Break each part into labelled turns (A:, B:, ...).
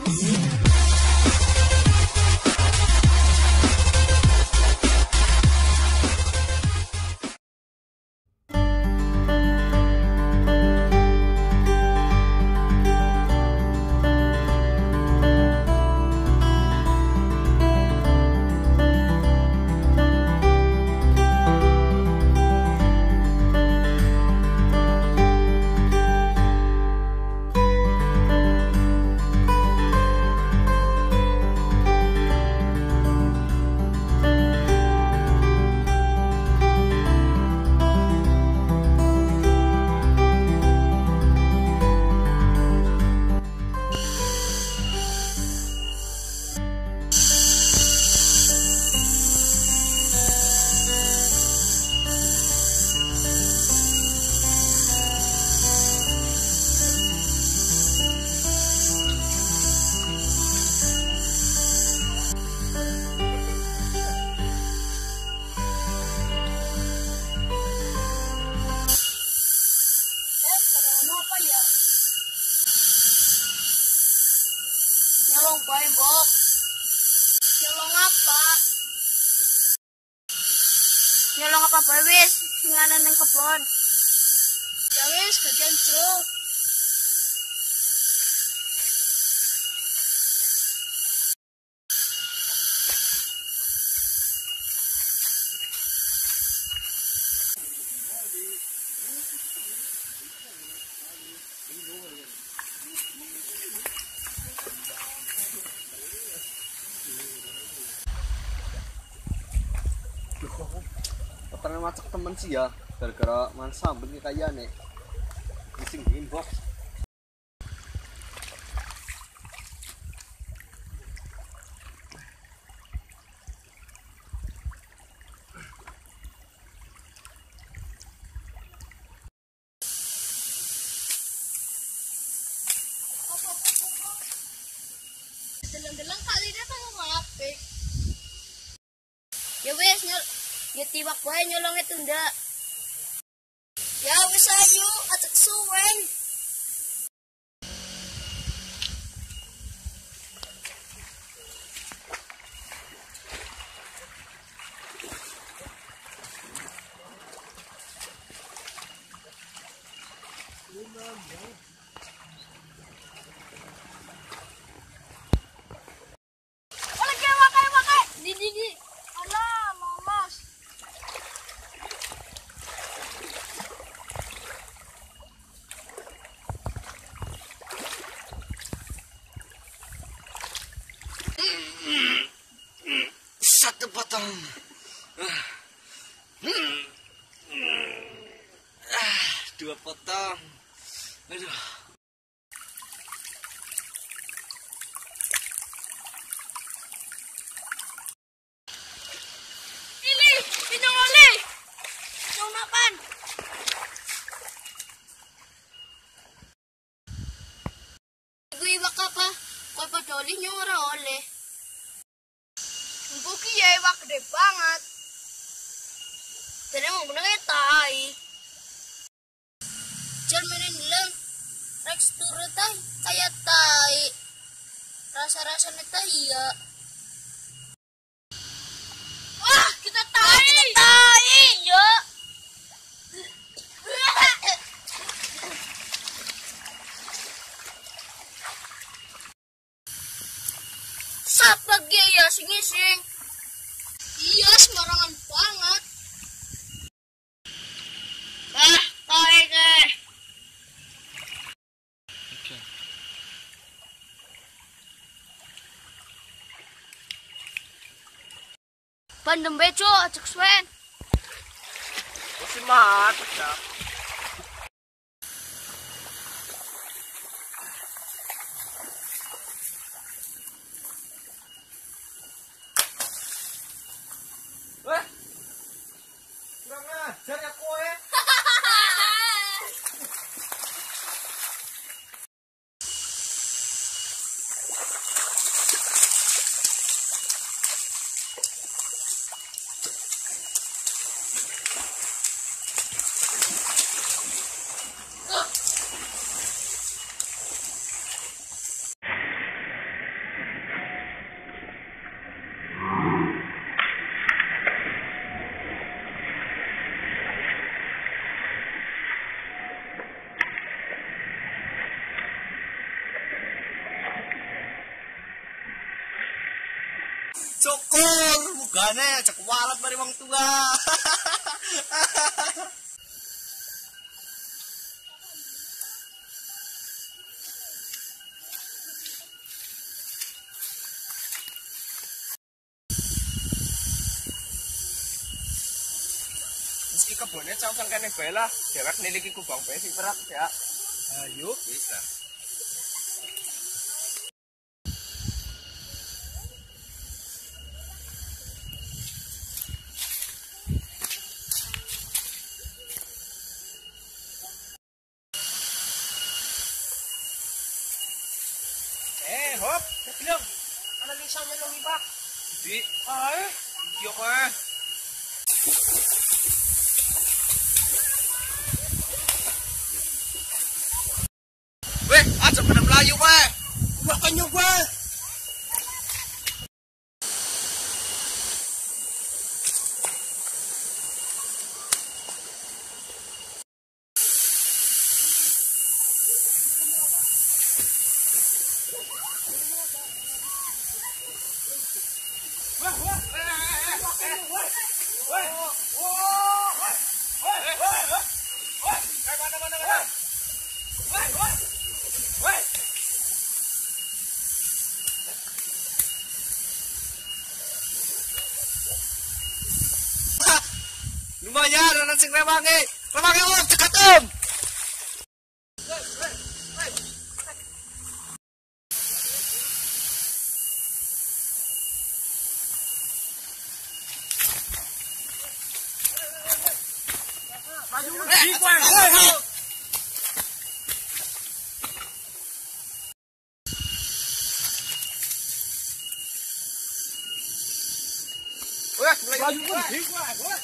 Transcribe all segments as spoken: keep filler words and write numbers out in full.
A: Nyolong poin, Bob. Nyolong apa? Nyolong apa bae wis sing ana ning kebon. Ya wis, gajan jeruk.
B: Petang macak temen sih ya, gara-gara mansa begini kayak nih, bising inbox.
A: Deleng-deleng kali dia kan ngapik. Ya wes nyol, ya tiwak bae nyolong itu ndak. Ya wes ayo, acak suwen.
B: Satu potong, ah, dua potong, aduh.
A: Ini, ini oli, mau makan. Ibu iwak apa? Kau peduli nyora oleh. Buki ya iwak gede banget. Jadi mau bener tai. Cerminin lem. Tekstur tai kayak tai. Rasa-rasanya tai ya. Wah, kita tai. Kita tai, ya. Siapa dia ya sing-sing? Iya, sembarangan banget. Ah, tai deh.
B: Oke.
A: Bandem beco, acak swen.
B: Masih mati dah. Wah, kurang ajar ya kowe. Syukur, mugane cek walet mari wong tua.
C: Meski kebunnya cangcang kene bae lah, dewek niliki kubang bae sing berat ya. Ayo, bisa. Eh, hop, bilang. Analisa melong iba. Di, ay, yo ka. Weh, aja pada Melayu kowe. Makanya kowe. Wah, wah. Weh, weh, weh. Weh, kayak mana-mana mana. Weh, weh. Weh. Lumayan ana sing rewangi. Rewangi wong ceketem. Wah, laju pun di gua. Wah.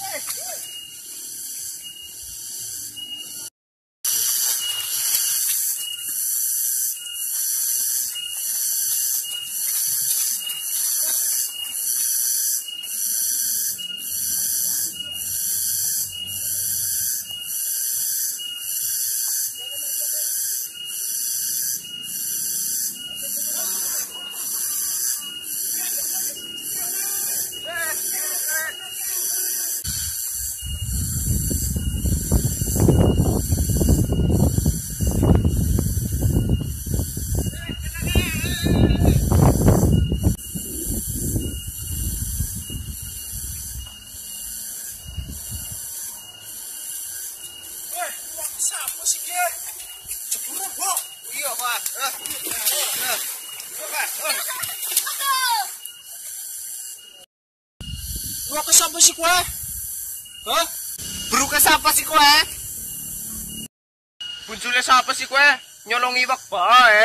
C: Siapa sih dia? Cemburu, Bu. Iya, Pak. Eh. Eh. Pak. Bro, ke siapa sih kowe? Hah? Bro, ke siapa sih kowe? Buncule siapa sih kowe? Nyolong iwak bae.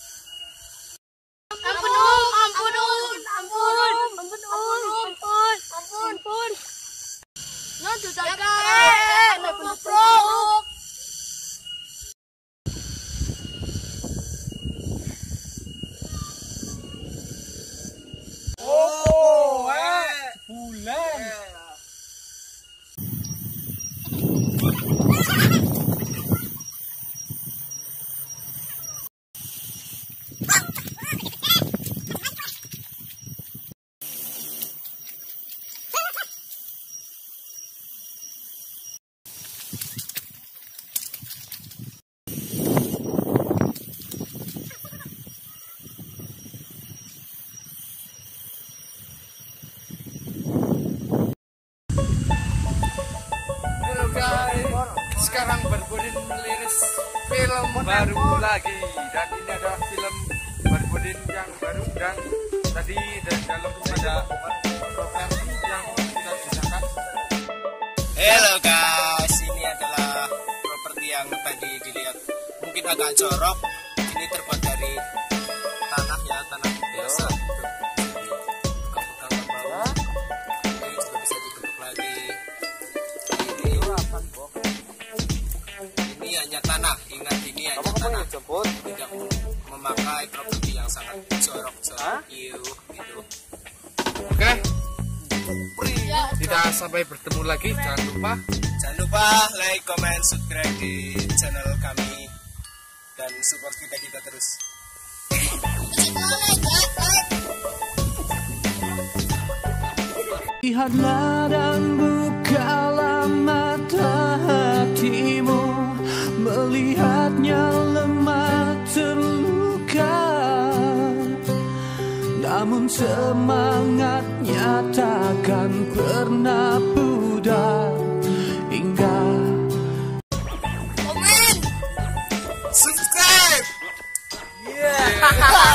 A: Ampun, Om. Ampun, Om. Ampun. Ampun, Om. Ampun. Ampun, ampun. Nah, tuh jaga. Ada penuh.
C: Oh, eh. Bulan. Sekarang Barbudin meliris film baru lagi, dan ini adalah film Barbudin yang baru, dan tadi dan dalam ada properti yang kita gunakan.
D: Halo guys, ini adalah properti yang tadi dilihat mungkin agak jorok. Ini terbuat dari tanah ya, tanah biasa. Pegang-pegang ke bawah. Ini juga bisa dibentuk lagi. Ini hanya tanah, ingat ini hanya tanah. Tidak memakai properti yang sangat jorok, jorok, you, gitu.
C: Oke, kita sampai bertemu lagi. Jangan lupa,
D: jangan lupa like, comment, subscribe di channel kami dan support kita kita terus.
A: Like, like, like.
E: Lihatlah dan bukalah mata hatimu, melihatnya lemah terluka, namun semangatnya takkan pernah pudar hingga
A: Komen.
D: Subscribe.
C: Yeah.